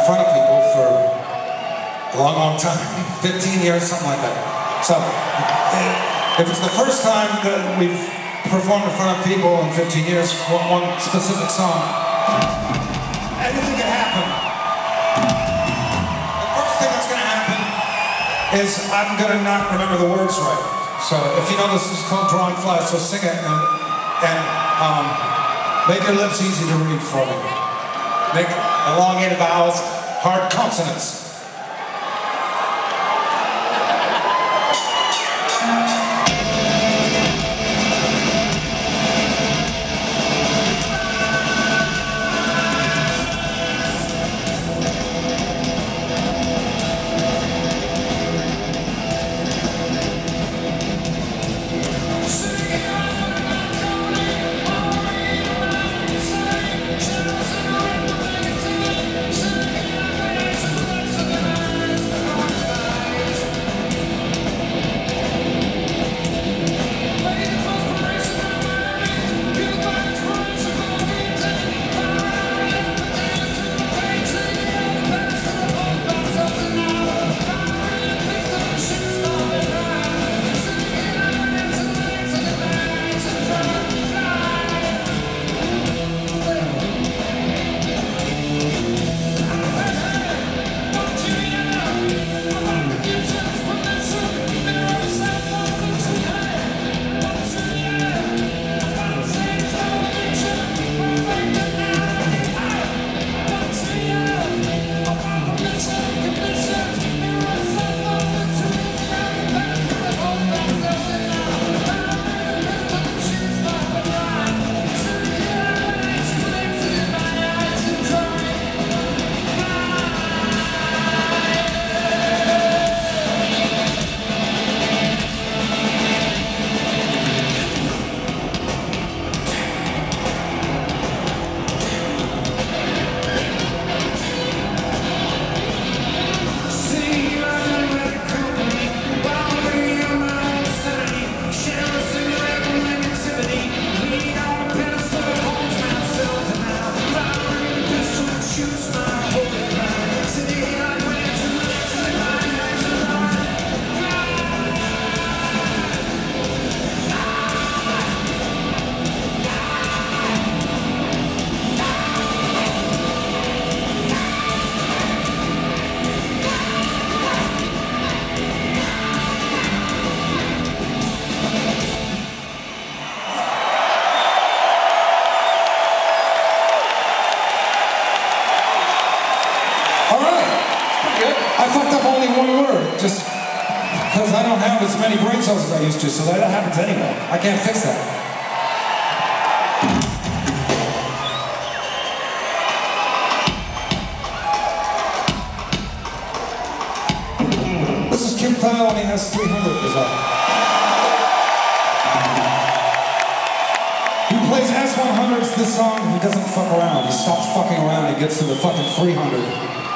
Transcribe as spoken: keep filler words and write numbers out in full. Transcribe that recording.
front of people for a long, long time, fifteen years, something like that. So, if it's the first time that we've performed in front of people in fifteen years, one, one specific song, anything can happen. The first thing that's going to happen is I'm going to not remember the words right. So, if you know this is called Drawing Flies, so sing it and, and um, make your lips easy to read for me. Make elongated vowels, hard consonants. I fucked up only one word, just because I don't have as many brain cells as I used to, so that happens anyway. I can't fix that. This is Kim Kyle and he has three hundred is up. He plays S one hundreds this song, he doesn't fuck around. He stops fucking around, he gets to the fucking three hundred.